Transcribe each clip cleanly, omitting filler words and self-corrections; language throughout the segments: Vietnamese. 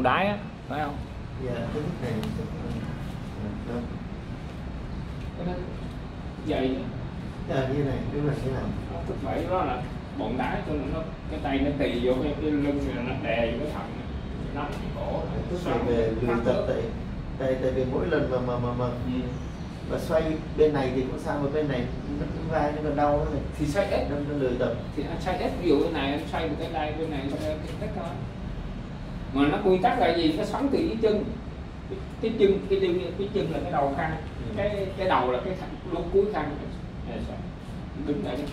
đái á, phải không? Dạ, cái thức này Cái đó vậy như này, cái này thế nào? thức bảy đó là bụng đái, cho nên nó cái tay nó tì vô cái lưng này, nó đè vô cái thận, nó nắm cái cổ. Thức này về luyện tập tại vì mỗi lần mà xoay bên này thì cũng sao, mà bên này nó vai nó còn đau nữa này. Thì xoay ép, nó lười tập. thì anh xoay ép, ví dụ bên này anh xoay một cái đây, bên này xoay cái cách thôi. Mà nó nguyên tắc là gì? Nó xoắn từ cái chân, cái chân là cái đầu khăn, cái đầu là cái lúc cuối khăn. Đứng lại đi.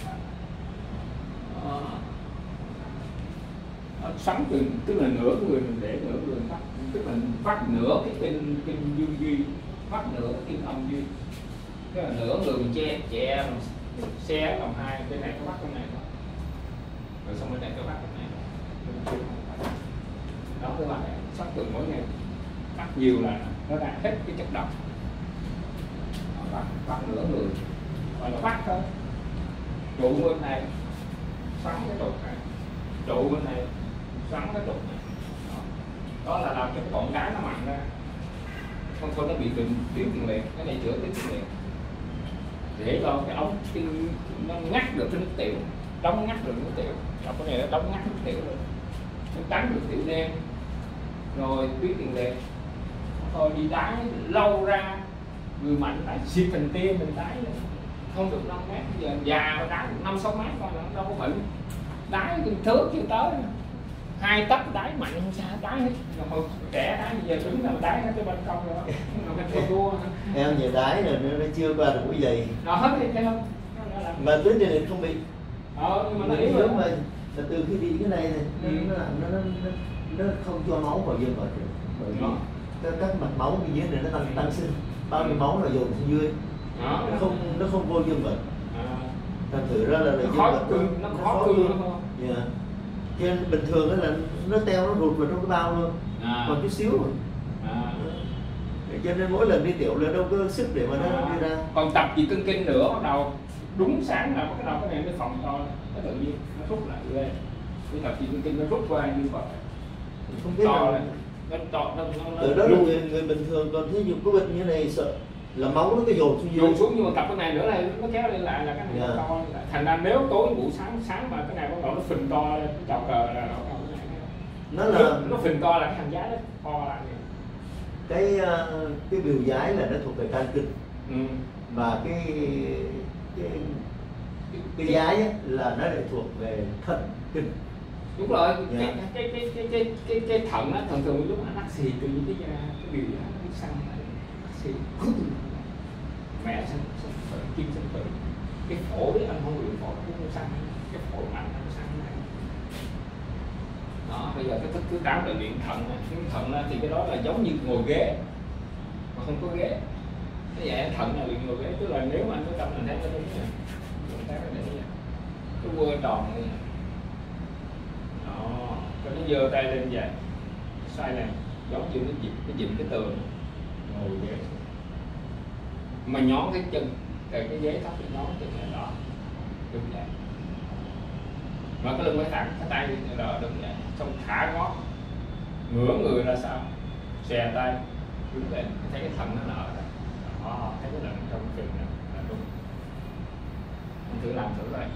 Xoắn từ, tức là nửa người mình để nửa người vắt, tức là vắt nửa cái kinh dương duy, vắt nửa cái kinh âm duy, cái là nửa người mình che xe làm hai, bên này có vắt bên này thôi, rồi xong bên này có vắt bên này. Đó các bạn, xoắn từ mỗi ngày vắt nhiều là nó ra hết cái chất độc. Vắt nửa người, gọi là vắt thôi. Trụ bên này xoắn cái trục này, trụ bên này xoắn cái trục này. Đó là làm cho cái bọn đái nó mạnh ra, không thôi nó bị tuyến tiền liệt, cái này chữa tuyến tiền liệt để cho cái ống nó ngắt được cái nước tiểu, đóng ngắt được nước tiểu. Đọc cái này nó đóng ngắt nước tiểu rồi, nó tránh được tiểu đen, rồi tuyến tiền liệt. Thôi đi đái lâu ra, người mạnh phải xịt thành tim mình đái không được 5 mét, giờ già mà đái 5-6 mét coi là nó đâu có bệnh. Đái thước chưa tới 2 tấc đái mạnh không sao, đái hết. Hồi trẻ đái giờ đứng là đái hết cái ban công rồi đó. Nó đua. Em giờ đái rồi nó chưa qua được cái giày. Nó hết đi thấy không? Mà tuyến tiền liệt không bị. Nhưng mà nó yếu mà từ khi bị cái này nó không cho máu vào dương vật được. Bởi vì các mạch máu bên dưới này nó tăng sinh, bao nhiêu máu là dồn xuống dưới. Nó không vô dương vật. Thành thử ra là dương vật nó khó cương. Dạ. Cho nên bình thường là nó teo, nó rụt vào trong cái bao luôn, còn chút xíu rồi. Cho nên mỗi lần đi tiểu là đâu có sức để mà nó đi ra. Còn tập gì cân kinh nữa, bắt đầu đúng sáng là bắt đầu cái này nó phòng to, nó tự nhiên nó rút lại lên. Cái tập gì cân kinh nó rút qua như vậy, không biết to là lên, nó to, nó từ đó là người bình thường, còn thí dụ có bệnh như này sợ là máu nó có dồn xuống dưới. Dồn xuống, nhưng mà tập cái này nữa là nó kéo lên lại là cái này nó to lại. Thành ra nếu tối ngủ sáng mà cái này bắt đầu nó phình to lên, cái chậu cờ là nó phình to là cái thành giá nó to lại. Cái biểu giái là nó thuộc về can kinh. Và cái giái ấy, là nó lại thuộc về thận kinh. Đúng rồi. Cái thận á, thường lúc mà nắc xì từ những cái biểu giái nó xăng xì mẹ xăng kim xăng tử. Cái phổi anh không luyện phổi cũng xăng, cái phổi mạnh nó xăng này. Đó, bây giờ cái thức thứ 8 là luyện thận. Cái thận thì cái đó là giống như ngồi ghế mà không có ghế. Cái vậy thận là luyện ngồi ghế, tức là nếu mà anh có tâm mình thấy nó đúng này, chúng ta có để cái quơ tròn như này. Đó, cho nó giơ tay lên vậy, xoay này, giống như nó dịnh cái tường, ngồi ghế, mà nhón cái chân, từ cái ghế thấp thì nhón chân này đó, đứng vậy. Mà cái lưng phải thẳng, cái tay đỡ đứng vậy, xong thả ngón, ngửa người ra sau, xòe tay, đứng lên, thấy cái thận nó nở rồi. Đó, thấy cái lưng trong chân này là đúng. Anh thử làm thử đây.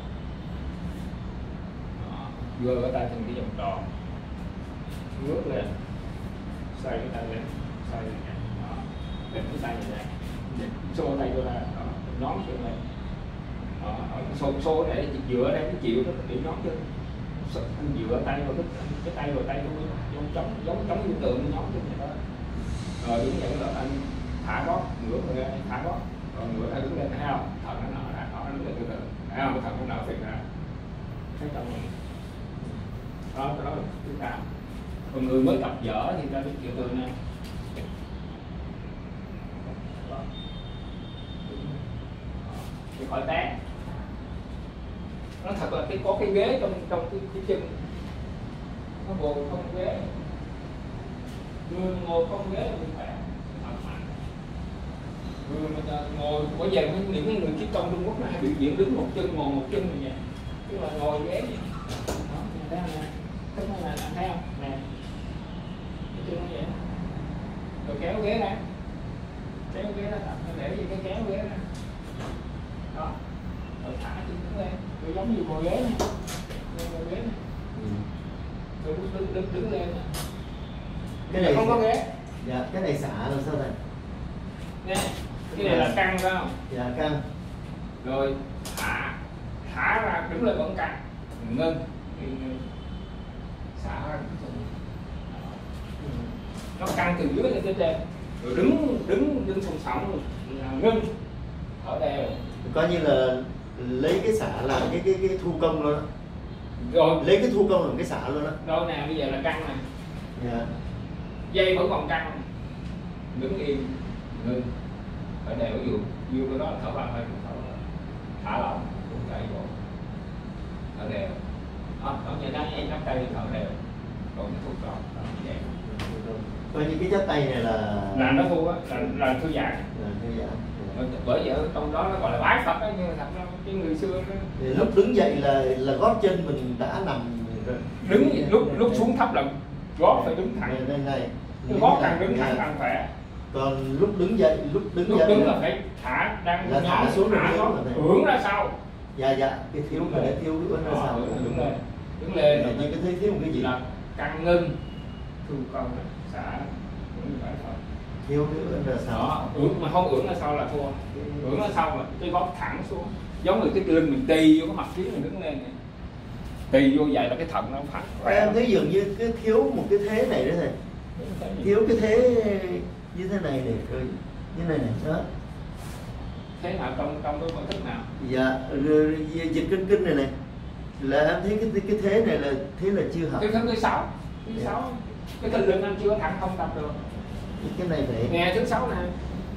Gơ cái tay thành cái vòng tròn, ngước lên, xoay cái tay lên, xoay lên này, đó, đỉnh cái tay này này, xô tay vô ra, đó, nhón chân lên, đó, xô để dựa đây cái chịu đó, để nhón chân, dựa tay vào cái tay vào tay giống chống như tượng nhón chân này đó, rồi đứng vậy là anh thả gót, ngửa người ra, thả gót, rồi ngửa ra đứng lên, thấy không? Thận nó nở ra, nó đứng lên từ từ, thấy không? Cái thận nó nở phình ra, thấy trong này. Đó, cái đó là thứ 8. Còn người mới tập dở thì ta biết kiểu từ này. Thì khỏi té. Nó thật là có cái ghế trong cái chân. Nó ngồi không ghế. Người ngồi không ghế là cũng khỏe. Người mà ngồi, bởi vì những người khí công Trung Quốc nó hay biểu diễn đứng một chân, ngồi một chân như vậy. Tức là ngồi ghế vậy. Đó, thấy không nè? Thấy không nè? Thấy không? Nè. rồi kéo ghế ra, kéo ghế ra, để gì cái kéo ghế ra, đó, rồi thả chân đứng lên, rồi giống như ngồi ghế này, ngồi ghế này, rồi đứng lên, cái này không có ghế. Dạ, cái này xả làm sao thầy? Nè, cái này là căng phải không? Dạ căng. Rồi thả ra, đứng lên vẫn căng, ngưng, xả ra, nó căng từ dưới lên tới trên, rồi đứng song song, ngưng, thở đều. Coi như là lấy cái xả làm cái thu công luôn đó. Rồi lấy cái thu công làm cái xả luôn đó. đâu nè, bây giờ là căng này. Dạ. Dây vẫn còn căng, đứng yên, ngưng, thở đều, dù cái đó là thở vào hơi, thả lỏng, cũng chạy bộ, thở đều. Đó, như đó em nắm tay thở đều, còn cái thuốc đó, vậy. Coi như cái chắp tay này là nó thu á, là thư giãn. Thư giãn. Bởi vậy trong đó nó gọi là bái Phật đó, nhưng mà thật ra cái người xưa đó, lúc đứng dậy là gót chân mình đã nằm rồi. Đứng lúc xuống thấp là gót phải đứng thẳng. Này. Cái gót càng đứng thẳng càng khỏe. Còn lúc đứng dậy, lúc đứng là phải thả, đang là thả xuống thả gót, ưỡn ra sau. Dạ, cái thiếu mà để thiếu cái ưỡn ra sau. Đứng lên. Nhưng cái thấy thiếu một cái gì? Là căng ngưng, thu công, xả, cũng phải thôi. Thiếu cái ưỡn ra sau. Đó, ưỡn mà không ưỡn ra sau là thua. Ưỡn ra sau mà cái gót thẳng xuống, giống như cái lưng mình tì vô cái mặt phía mình đứng lên này. Tì vô vậy là cái thận nó phải khỏe. Em thấy dường như cái thiếu một cái thế này đó thầy. Thiếu cái thế như thế này này, rồi như này này đó. Thế nào trong cái bộ thức nào? Dạ, rồi dịch kinh này này là em thấy cái thế này là thế là chưa hợp. Cái thứ 6, thứ 6, cái thân lưng anh chưa có thẳng, không tập được. Cái này phải Nghe thứ 6 này.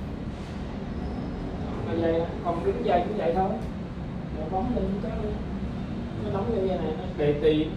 Bây giờ còn đứng dây cũng vậy thôi. Rồi bóng lên cái nó đóng như vậy này, nó đề tì.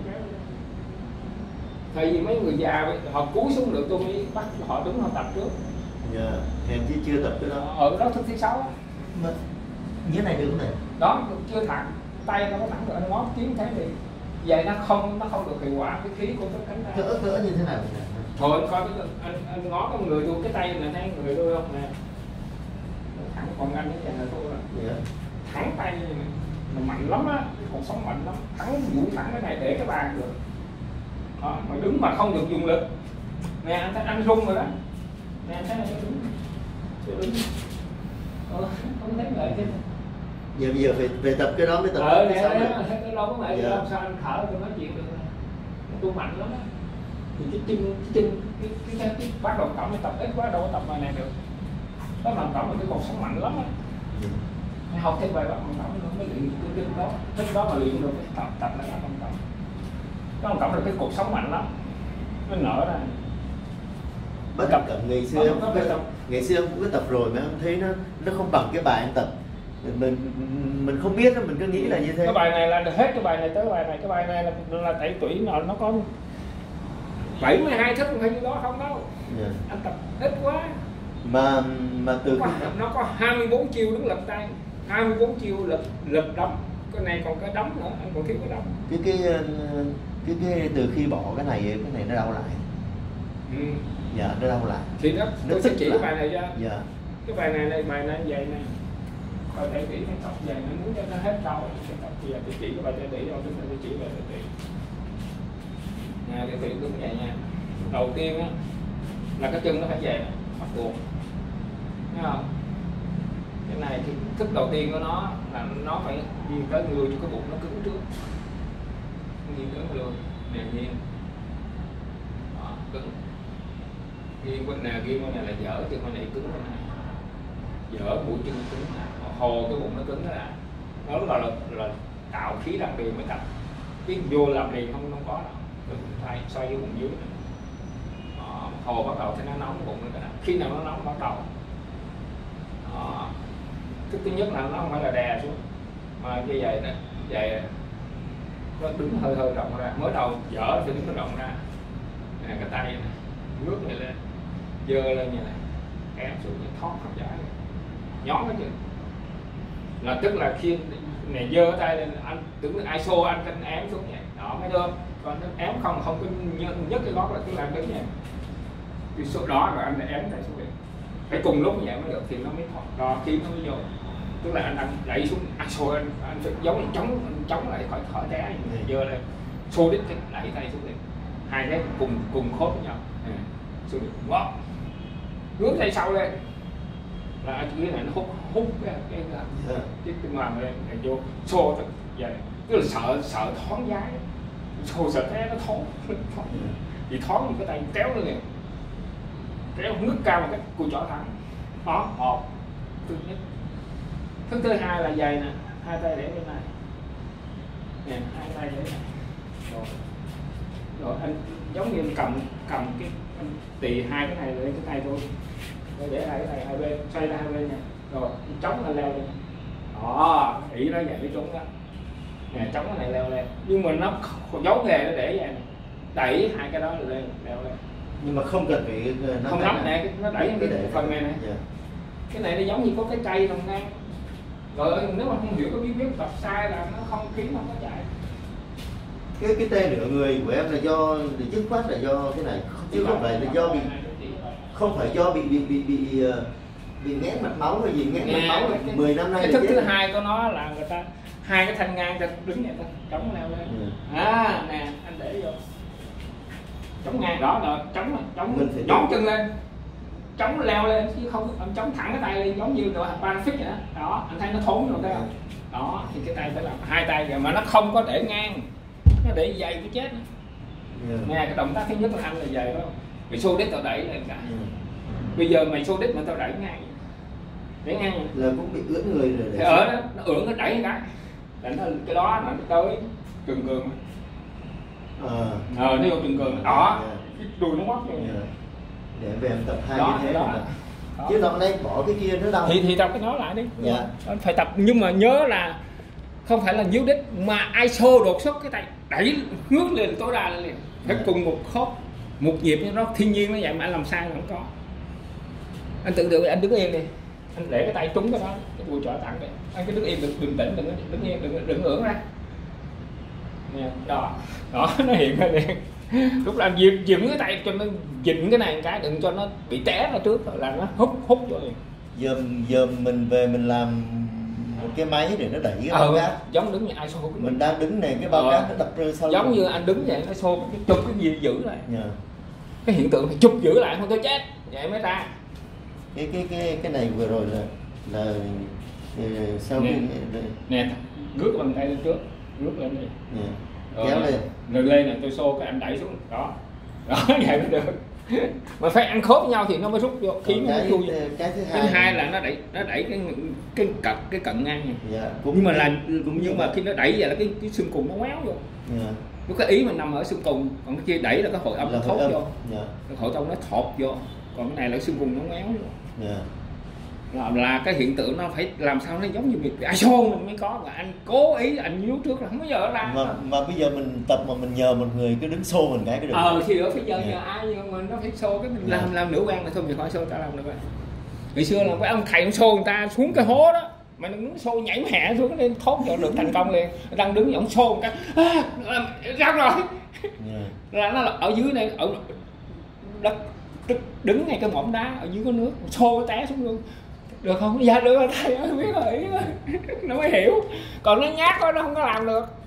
Tại vì mấy người già họ cúi xuống được, tôi mới bắt họ đứng họ tập trước. Dạ, hèn chứ chưa tập cái đó. Ở đó thức thứ 6 mà như này được không này? Đó, chưa thẳng, tay nó có thẳng được, anh ngó kiếm thế thì vậy nó không được hiệu quả, cái khí của cái cánh tay. Cỡ như thế nào này? Thôi coi cái anh ngó cái người tôi, cái tay này thấy người tôi không nè, thẳng, còn anh cái này là tôi là Dạ. thẳng tay này, mà mạnh lắm á, cuộc sống mạnh lắm, thẳng vũ thẳng cái này để cái bàn được. Đó, mà đứng mà không được dùng lực. Nè anh thấy anh rung rồi đó. Nè anh thấy này đứng. Không thấy lợi chứ. Giờ bây giờ về tập cái đó mới tập Cái đâu có lợi làm sao anh thở tôi nói chuyện được. Tôi mạnh lắm á. Thì cái bắt đầu cộng tập ít quá đâu có tập bài này được. Đó làm cộng là cái cuộc sống mạnh lắm á. Học thêm bài bắt cộng nó mới luyện cái đó. Thích đó mà luyện được cái tập là làm cộng. Nó cộng là cái cuộc sống mạnh lắm. Nó nở ra. Bất cập ngày xưa em cũng có tập rồi mà em thấy nó không bằng cái bài em tập. Mình không biết, mình cứ nghĩ là như thế. Cái bài này là hết cái bài này tới bài này, cái bài này là tại tuổi nó có 72 thức không phải như đó không đâu. Yeah. Anh tập ít quá. Mà từ khi nó có 24 chiêu đứng lật tay, 24 chiêu lực đấm. Cái này còn cái đấm nữa, anh còn thiếu cái đấm. Cái từ khi bỏ cái này nó đau lại. Dạ, nó đau lại. Thì đó, tôi sẽ chỉ cái bài này cho. Dạ. Cái bài này vậy này. Coi để chỉ cái tập về nó muốn cho nó hết đau cái tập giờ tôi chỉ cái bài để cho tôi chỉ bài để chỉ. Nè để chỉ đúng vậy nha. Đầu tiên á là cái chân nó phải về bắt buộc. Thấy không? Cái này thì thức đầu tiên của nó là nó phải đi tới người cho cái bụng nó cứng trước. Nghiêng tới người đè nghiêng. Đó, cứng. Nghiêng bên này là dở, chân bên này cứng bên này. Dở mũi chân cứng này, hồ cái bụng nó cứng đó là tạo khí làm liền mới tập. Cái vô làm liền không có đâu. Thay xoay vô bụng dưới này. Hồ bắt đầu thì nó nóng bụng nữa. Khi nào nó nóng bắt đầu. Cái thứ nhất là nó không phải là đè xuống mà như vậy nè, vậy nó đứng hơi rộng ra, mới đầu dở thì đứng nó rộng ra. Nè cái tay này ngước này lên, dơ lên như này, ém xuống như thoát không giải, nhón cái chân. Là tức là khi này dơ tay lên, anh đứng ISO anh ém xuống vậy, đó mới được. Còn ém không có nhấc cái gót là cứ làm đứng vậy. cái số đó rồi anh ém tay xuống điện, phải cùng lúc như vậy mới được thì nó mới đo khí nó mới vô. Tức là anh đẩy xuống xô anh phải giống như chống lại khỏi té dơ lên, xô đít đẩy tay xuống điện, hai cái cùng khớp với nhau xuống điện, wow. Hướng tay sau lên là cái này nó hút cái màng lên vô xô vậy, tức là sợ thoáng giái, xô sợ té nó thoáng thì thoáng một cái tay kéo nó liền, kéo ngước cao một cái cùi chỏ thẳng đó. Một thứ nhất. Thứ hai là giày nè, hai tay để bên này nè, hai tay để này rồi anh giống như cầm cái anh tì hai cái này lên cái tay tôi rồi để hai cái này hai bên, xoay ra hai bên nè, rồi chống là leo lên đó, ý nó vậy mới trúng đó nè, chống cái này leo lên, nhưng mà nó giấu nghề nó để vậy nè, đẩy hai cái đó lên leo lên, nhưng mà không cần phải không nắm nè, nó đẩy cái phần này nè, cái này nó giống như có cái cây đồng ngang. Rồi nếu mà không hiểu có biết tập sai là nó không khí không có chạy. Cái tê nửa người của em là do dứt khoát là do cái này chứ không phải là do bị, không phải do bị nghẽn mạch máu hay gì, nghẽn mạch máu 10 năm nay. Cái thức thứ hai của nó là người ta hai cái thanh ngang ta đứng vậy ta chống leo lên. Nè anh để vô chống ngang đó là chống nhón chân lên, chống leo lên chứ không anh chống thẳng cái tay lên giống như đội Paralympic vậy đó. Đó anh thấy nó thốn rồi thấy không? Đó thì cái tay phải làm hai tay rồi mà nó không có để ngang, nó để dày cái chết. Nghe cái động tác thứ nhất là anh là dày đó, mày xô đít tao đẩy lên cả. Bây giờ mày xô đít mà tao đẩy ngang, để ngang là cũng bị ướt người rồi. Thì ở đó nó ưỡn nó đẩy cái là nó cái đó nó tới trường cường. Nó vô trường cường đó, cái đùi nó quắp rồi. Để về em tập hai như thế đó. Chứ nó lấy bỏ cái kia nó đau. Thì tập cái nó lại đi. Phải tập, nhưng mà nhớ là không phải là díu đít mà ai xô đột xuất cái tay đẩy ngước lên tối đa lên liền, phải cùng một khớp một nhịp như nó thiên nhiên nó vậy mà anh làm sai là không có. Anh tưởng tượng anh đứng yên đi, anh để cái tay trúng cái đó, cái đùi trỏ thẳng đi, anh cứ đứng yên, đừng bình tĩnh, đừng đứng yên, đừng ưỡn ra nè, đó nó hiện ra liền. Lúc là anh dìm cái tay cho nó dịnh cái này một cái, đừng cho nó bị té ra trước rồi là nó hút vô liền. Giờ mình về mình làm một cái máy để nó đẩy cái bao cát, giống đứng như ai xô mình đang đứng này, cái bao cát nó đập rơi sau giống như anh đứng vậy, nó xô cái chụp cái gì giữ lại. Cái hiện tượng thì chụp giữ lại không tôi chết vậy mới ra. Cái này vừa rồi là sau khi nè rước bàn tay lên trước, rước lên đi, kéo lên rồi lên là tôi xô cái anh đẩy xuống đó vậy mới được. Mà phải ăn khớp với nhau thì nó mới rút vô khí nó mới chui. Cái thứ hai là nó đẩy cái cận ngang này. Nhưng mà khi nó đẩy vậy là cái xương cùng nó méo vô. Cái ý mình nằm ở xương cùng, còn cái kia đẩy là cái hội âm nó thốt vô. Cái hội âm nó thọt vô, còn cái này là xương cùng nó méo vô. Là cái hiện tượng nó phải làm sao nó giống như việc xô mình mới có, mà anh cố ý anh nhíu trước là không bao giờ ra. Mà bây giờ mình tập mà mình nhờ một người cứ đứng xô mình cái được. Thì ở bây giờ nhờ ai nhưng mà nó phải xô cái mình làm nửa quan là thôi, mình khỏi xô ta làm được rồi. Ngày xưa là cái ông thầy ông xô người ta xuống cái hố đó, mà nó đứng xô nhảy mẹ xuống lên thốt cho được thành công liền. Đang đứng ông xô một cái ra rồi. Là nó là ở dưới này, ở đất đứng ngay cái mỏm đá ở dưới có nước, xô té xuống luôn. Được không? Dạ được rồi thầy ơi, biết rồi, nó mới hiểu. Còn nó nhát quá nó không có làm được.